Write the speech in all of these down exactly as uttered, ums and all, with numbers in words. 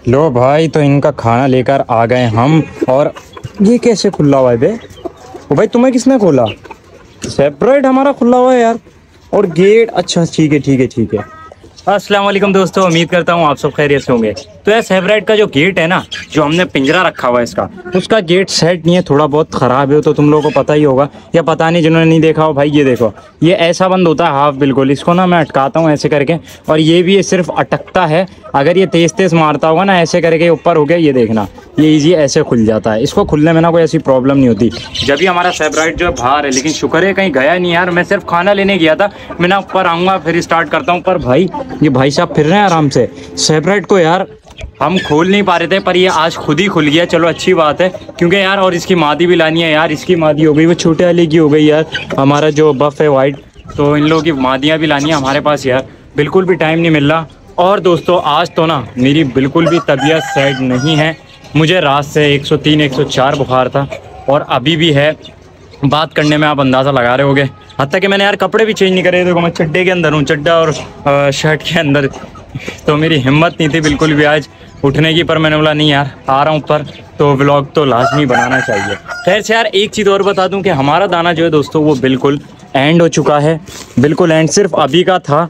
लो भाई, तो इनका खाना लेकर आ गए हम। और ये कैसे खुला हुआ है बे? ओ भाई, तुम्हें किसने खोला? सेपरेट हमारा खुला हुआ है यार। और गेट, अच्छा ठीक है ठीक है ठीक है। अस्सलाम वालेकुम दोस्तों, उम्मीद करता हूँ आप सब खैरियत से होंगे। तो यार सेपरेट का जो गेट है ना, जो हमने पिंजरा रखा हुआ है इसका, उसका गेट सेट नहीं है, थोड़ा बहुत ख़राब है। तो तुम लोगों को पता ही होगा या पता नहीं, जिन्होंने नहीं देखा हो भाई, ये देखो, ये ऐसा बंद होता है हाफ बिल्कुल। इसको ना मैं अटकाता हूँ ऐसे करके, और ये भी ये सिर्फ अटकता है। अगर ये तेज़ तेज़ मारता होगा ना ऐसे करके ऊपर हो गया, ये देखना, ये इजी ऐसे खुल जाता है। इसको खुलने में ना कोई ऐसी प्रॉब्लम नहीं होती। जब भी हमारा सेपरेट जो है बाहर है, लेकिन शुक्र है कहीं गया नहीं यार। मैं सिर्फ खाना लेने गया था, मैं ना ऊपर आऊँगा फिर स्टार्ट करता हूँ। पर भाई ये भाई साहब फिर रहे हैं आराम से। सेपरेट को यार हम खोल नहीं पा रहे थे, पर ये आज खुद ही खुल गया। चलो अच्छी बात है, क्योंकि यार और इसकी मादी भी लानी है यार। इसकी मादी हो गई, वो छोटे वाले की हो गई यार, हमारा जो बफ है वाइट, तो इन लोगों की मादियाँ भी लानी है हमारे पास यार। बिल्कुल भी टाइम नहीं मिल रहा। और दोस्तों आज तो ना मेरी बिल्कुल भी तबीयत सेट नहीं है। मुझे रात से एक सौ तीन एक सौ चार बुखार था, और अभी भी है। बात करने में आप अंदाज़ा लगा रहे होगे। हत्ता कि मैंने यार कपड़े भी चेंज नहीं करे। देखो मैं चड्डे के अंदर हूँ, चड्डा और शर्ट के अंदर। तो मेरी हिम्मत नहीं थी बिल्कुल भी आज उठने की, पर मैंने बोला नहीं यार, आ रहा हूँ ऊपर तो व्लॉग तो लाजमी बनाना चाहिए। खैर से यार एक चीज़ और बता दूँ कि हमारा दाना जो है दोस्तों, वो बिल्कुल एंड हो चुका है। बिल्कुल एंड सिर्फ अभी का था।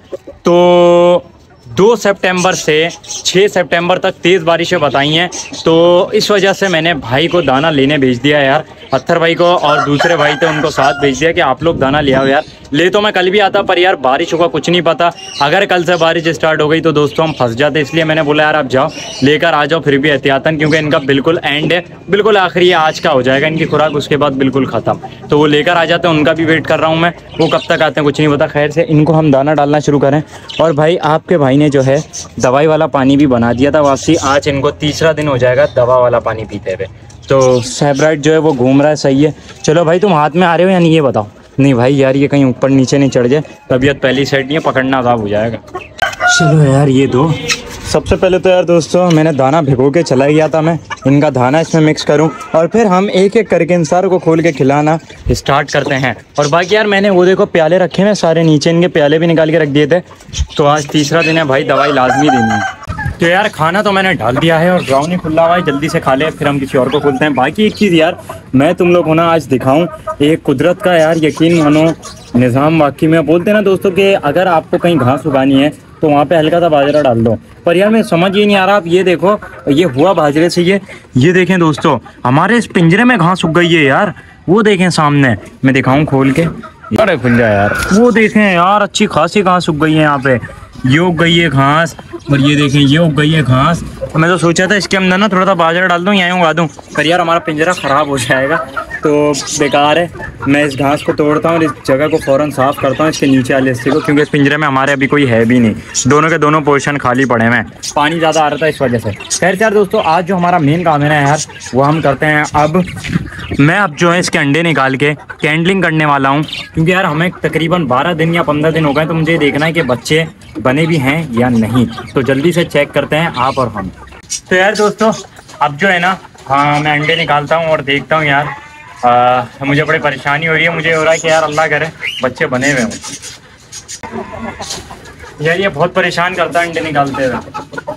तो दो सितंबर से छह सितंबर तक तेज़ बारिशें बताई हैं, तो इस वजह से मैंने भाई को दाना लेने भेज दिया यार, अत्थर भाई को। और दूसरे भाई थे उनको साथ भेज दिया कि आप लोग दाना ले आओ यार। ले तो मैं कल भी आता, पर यार बारिशों का कुछ नहीं पता। अगर कल से बारिश स्टार्ट हो गई तो दोस्तों हम फंस जाते, इसलिए मैंने बोला यार आप जाओ लेकर आ जाओ, फिर भी एहतियातन, क्योंकि इनका बिल्कुल एंड है, बिल्कुल आखिरी आज का हो जाएगा इनकी खुराक, उसके बाद बिल्कुल ख़त्म। तो वो लेकर आ जाते हैं, उनका भी वेट कर रहा हूँ मैं, वो कब तक आते हैं कुछ नहीं पता। खैर से इनको हम दाना डालना शुरू करें। और भाई आपके भाई ने जो है दवाई वाला पानी भी बना दिया था वापसी। आज इनको तीसरा दिन हो जाएगा दवा वाला पानी पीते हुए। तो सेपरेट जो है वो घूम रहा है, सही है। चलो भाई, तुम हाथ में आ रहे हो या नहीं ये बताओ। नहीं भाई यार, ये कहीं ऊपर नीचे नहीं चढ़ जाए, तबीयत पहली सेट नहीं है, पकड़ना आसाब हो जाएगा। चलो यार ये दो। सबसे पहले तो यार दोस्तों मैंने दाना भिगो के चला गया था, मैं इनका दाना इसमें मिक्स करूं, और फिर हम एक एक करके इन सारों को खोल के खिलाना स्टार्ट करते हैं। और बाकी यार मैंने वो देखो प्याले रखे हैं सारे, नीचे इनके प्याले भी निकाल के रख दिए थे। तो आज तीसरा दिन है भाई, दवाई लाजमी देनी है। तो यार खाना तो मैंने डाल दिया है, और ग्राउंड ही खुला हुआ है, जल्दी से खा ले फिर हम किसी और को खोलते हैं। बाकी एक चीज़ यार मैं तुम लोग को ना आज दिखाऊं, एक कुदरत का यार यकीन मानो निज़ाम। वाकई में बोलते हैं ना दोस्तों कि अगर आपको कहीं घास उगानी है तो वहाँ पे हल्का सा बाजरा डाल दो, पर यार मैं समझ ही नहीं आ रहा। आप ये देखो, ये हुआ बाजरे से, ये ये देखें दोस्तों, हमारे इस पिंजरे में घास उग गई है यार। वो देखें सामने, मैं दिखाऊं खोल के, अरे खुल जाए यार। वो देखें यार, अच्छी खासी घास उग गई है यहाँ पे, ये उग गई है घास, और ये देखें ये उग गई है घास। तो मैं तो सोचा था इसके अंदर ना थोड़ा सा बाजरा डाल दूँ, यहाँ उगा दूँ, पर यार हमारा पिंजरा ख़राब हो जाएगा तो बेकार है। मैं इस घास को तोड़ता हूँ और इस जगह को फ़ौरन साफ़ करता हूँ, इसके नीचे वाले हिस्से को, क्योंकि इस पिंजरे में हमारे अभी कोई है भी नहीं, दोनों के दोनों पोर्शन खाली पड़े हैं। पानी ज़्यादा आ रहा था इस वजह से। खैर यार दोस्तों, आज जो हमारा मेन काम है ना यार, वो हम करते हैं अब। मैं अब जो है इसके अंडे निकाल के कैंडलिंग करने वाला हूँ, क्योंकि यार हमें तकरीबन बारह दिन या पंद्रह दिन हो गए, तो मुझे देखना है कि बच्चे बने भी हैं या नहीं। तो जल्दी से चेक करते हैं आप और हम। तो यार दोस्तों अब जो है ना, हाँ मैं अंडे निकालता हूँ और देखता हूँ यार। आ, मुझे बड़ी परेशानी हो रही है, मुझे हो रहा है कि यार अल्लाह करे बच्चे बने हुए हों। यार ये बहुत परेशान करता है अंडे निकालते हुए।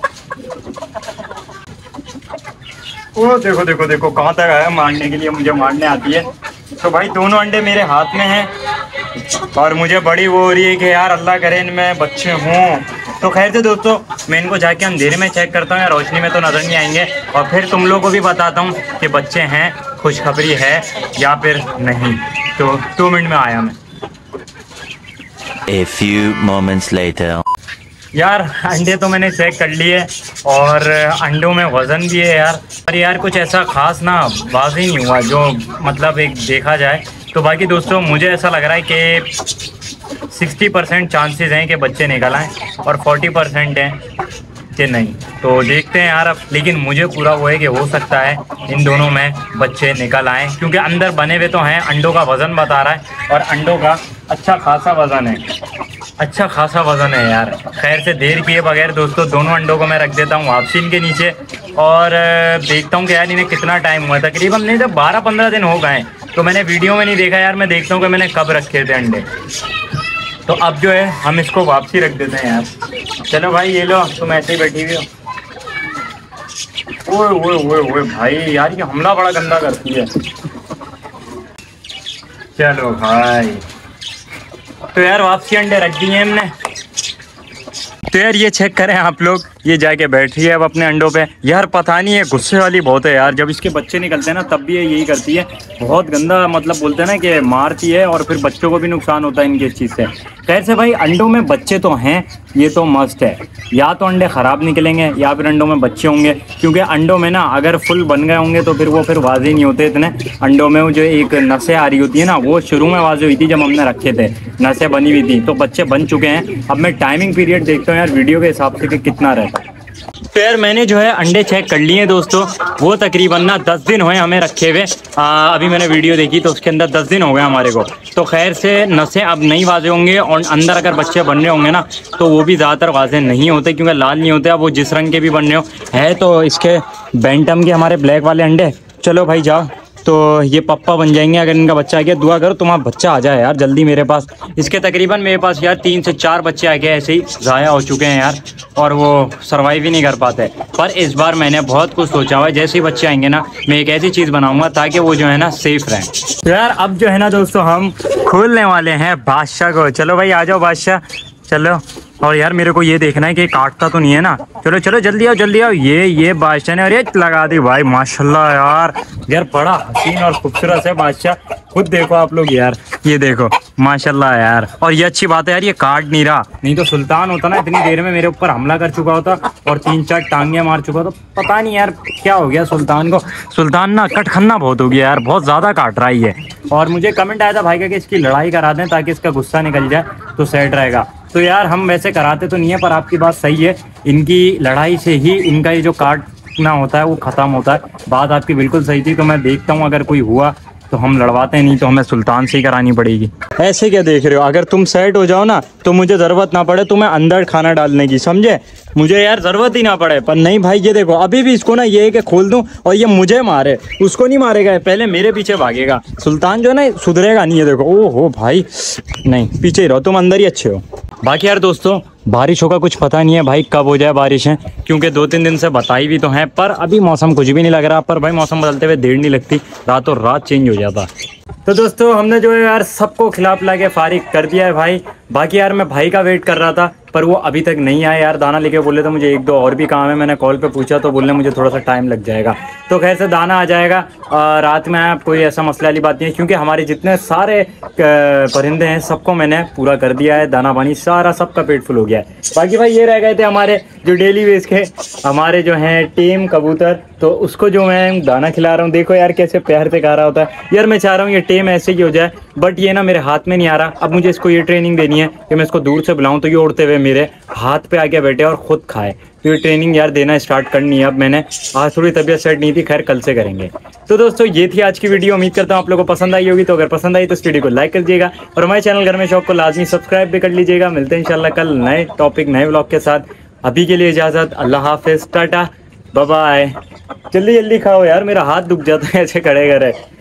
ओ देखो देखो देखो कहाँ तक आया मारने के लिए, मुझे मारने आती है। तो भाई दोनों अंडे मेरे हाथ में हैं, और मुझे बड़ी वो हो रही है कि यार अल्लाह करे इनमें बच्चे हों। तो खैर से दोस्तों मैं इनको जाके अंधेरे में चेक करता हूँ, यार रोशनी में तो नज़र नहीं आएंगे, और फिर तुम लोगों को भी बताता हूँ कि बच्चे हैं, खुशखबरी है या फिर नहीं। तो दो मिनट में आया मैं। A few moments later. यार अंडे तो मैंने चेक कर लिए, और अंडों में वज़न भी है यार, पर यार कुछ ऐसा ख़ास ना वाज़ नहीं हुआ जो मतलब एक देखा जाए। तो बाकी दोस्तों मुझे ऐसा लग रहा है कि साठ परसेंट चांसेस हैं कि बच्चे निकल आएँ, और चालीस परसेंट हैं कि नहीं। तो देखते हैं यार अब, लेकिन मुझे पूरा वो है कि हो सकता है इन दोनों में बच्चे निकल आएँ, क्योंकि अंदर बने हुए तो हैं। अंडों का वज़न बता रहा है, और अंडों का अच्छा खासा वज़न है, अच्छा खासा वज़न है यार। खैर से देर किए बगैर दोस्तों दोनों अंडों को मैं रख देता हूँ वापसी इनके नीचे, और देखता हूँ कि यार इन्हें कितना टाइम हुआ। तकरीबन नहीं तो बारह पंद्रह दिन हो गए, तो मैंने वीडियो में नहीं देखा यार। मैं देखता हूँ कि मैंने कब रखे थे अंडे। तो अब जो है हम इसको वापसी रख देते हैं यार। चलो भाई ये लो, तुम ऐसे ही बैठी हुई हो। ओए ओए ओए ओए भाई यार ये हमला बड़ा गंदा करती है। चलो भाई, तो यार वापसी अंडे रख दिए हमने। तो यार ये चेक करें आप लोग, ये जाके बैठ रही है अब अपने अंडों पे। यार पता नहीं है, गुस्से वाली बहुत है यार। जब इसके बच्चे निकलते हैं ना तब भी ये यही करती है, बहुत गंदा मतलब बोलते हैं ना कि मारती है, और फिर बच्चों को भी नुकसान होता है इनकी इस चीज़ से। खैर से भाई, अंडों में बच्चे तो हैं, ये तो मस्त है। या तो अंडे ख़राब निकलेंगे या फिर अंडों में बच्चे होंगे, क्योंकि अंडों में ना अगर फुल बन गए होंगे तो फिर वो फिर वाजे नहीं होते इतने। अंडों में वो जो एक नसें आ रही होती है ना, वो शुरू में वाजे हुई थी जब हमने रखे थे, नसें बनी हुई थी, तो बच्चे बन चुके हैं। अब मैं टाइमिंग पीरियड देखता हूँ यार वीडियो के हिसाब से कि कितना रहता है। तो यार मैंने जो है अंडे चेक कर लिए दोस्तों, वो तकरीबन ना दस दिन हुए हमें रखे हुए। अभी मैंने वीडियो देखी तो उसके अंदर दस दिन हो गए हमारे को। तो खैर से नसें अब नहीं वाजे होंगे, और अंदर अगर बच्चे बन रहे होंगे ना तो वो भी ज़्यादातर वाजे नहीं होते, क्योंकि लाल नहीं होते। अब वो जिस रंग के भी बन रहे हो है तो इसके बैंटम के हमारे ब्लैक वाले अंडे। चलो भाई जाओ, तो ये पप्पा बन जाएंगे अगर इनका बच्चा आ गया। दुआ करो तुम्हारा बच्चा आ जाए यार जल्दी मेरे पास। इसके तकरीबन मेरे पास यार तीन से चार बच्चे आ गए ऐसे ही ज़ाया हो चुके हैं यार, और वो सर्वाइव ही नहीं कर पाते। पर इस बार मैंने बहुत कुछ सोचा हुआ है, जैसे ही बच्चे आएंगे ना मैं एक ऐसी चीज़ बनाऊंगा ताकि वो जो है ना सेफ रहें। तो यार अब जो है ना दोस्तों, हम खोलने वाले हैं बादशाह को। चलो भाई आ जाओ बादशाह, चलो। और यार मेरे को ये देखना है कि काटता तो नहीं है ना। चलो चलो जल्दी आओ जल्दी आओ। ये ये बादशाह ने, और ये लगा दी भाई, माशाल्लाह यार। यार बड़ा हसीन और खूबसूरत है बादशाह, खुद देखो आप लोग यार, ये देखो माशाल्लाह यार। और ये अच्छी बात है यार, ये काट नहीं रहा, नहीं तो सुल्तान होता ना इतनी देर में मेरे ऊपर हमला कर चुका होता और तीन चार टांगे मार चुका होता। पता नहीं यार क्या हो गया सुल्तान को। सुल्तान ना कटखन्ना बहुत हो गया यार, बहुत ज़्यादा काट रहा है ये। और मुझे कमेंट आया था भाई का कि इसकी लड़ाई करा दें ताकि इसका गुस्सा निकल जाए तो सेट रहेगा। तो यार हम वैसे कराते तो नहीं है, पर आपकी बात सही है, इनकी लड़ाई से ही इनका ये जो काटना होता है वो ख़त्म होता है। बात आपकी बिल्कुल सही थी। तो मैं देखता हूँ अगर कोई हुआ तो हम लड़वाते हैं, नहीं तो हमें सुल्तान से ही करानी पड़ेगी। ऐसे क्या देख रहे हो, अगर तुम सेट हो जाओ ना तो मुझे ज़रूरत ना पड़े तुम्हें अंदर खाना डालने की, समझे? मुझे यार ज़रूरत ही ना पड़े। पर नहीं भाई, ये देखो अभी भी इसको ना ये है कि खोल दूं और ये मुझे मारे, उसको नहीं मारेगा, पहले मेरे पीछे भागेगा। सुल्तान जो है ना सुधरेगा नहीं है, देखो। ओ हो भाई, नहीं पीछे ही रहो, तुम अंदर ही अच्छे हो। बाकी यार दोस्तों, बारिशों का कुछ पता नहीं है भाई कब हो जाए बारिशें, क्योंकि दो तीन दिन से बताई भी तो हैं, पर अभी मौसम कुछ भी नहीं लग रहा। पर भाई मौसम बदलते हुए देर नहीं लगती, रातों रात चेंज हो जाता। तो दोस्तों हमने जो है यार सबको खिला पिला के फारिग कर दिया है भाई। बाकी यार मैं भाई का वेट कर रहा था, पर वो अभी तक नहीं आया यार। दाना लेके बोले तो मुझे एक दो और भी काम है, मैंने कॉल पे पूछा तो बोलने मुझे थोड़ा सा टाइम लग जाएगा। तो खैर से दाना आ जाएगा रात में, आप कोई ऐसा मसला वाली बात नहीं है, क्योंकि हमारे जितने सारे परिंदे हैं सबको मैंने पूरा कर दिया है, दाना पानी सारा, सबका पेट फुल हो गया है। बाकी भाई ये रह गए थे हमारे जो डेली बेस के हमारे जो हैं टेम कबूतर, तो उसको जो मैं दाना खिला रहा हूँ। देखो यार कैसे प्यार से खा रहा होता है यार। मैं चाह रहा हूँ ये टेम ऐसे ही हो जाए, बट ये ना मेरे हाथ में नहीं आ रहा। अब मुझे इसको ये ट्रेनिंग देनी है कि मैं इसको दूर से बुलाऊं तो ये उड़ते हुए मेरे हाथ पे आके बैठे और ख़ुद खाए। तो ये ट्रेनिंग यार देना स्टार्ट करनी है अब मैंने। आज थोड़ी तबीयत सेट नहीं थी, खैर कल से करेंगे। तो दोस्तों ये थी आज की वीडियो, उम्मीद करता हूँ आप लोगों को पसंद आई होगी। तो अगर पसंद आई तो इस वीडियो को लाइक कर दीजिएगा, और हमारे चैनल घर में शौक को लाजमी सब्सक्राइब भी कर लीजिएगा। मिलते हैं इंशाल्लाह कल नए टॉपिक नए व्लॉग के साथ। अभी के लिए इजाज़त, अल्लाह हाफिज़, टाटा बाय बाय। जल्दी जल्दी खाओ यार, मेरा हाथ दुख जाता है ऐसे खड़े खड़े।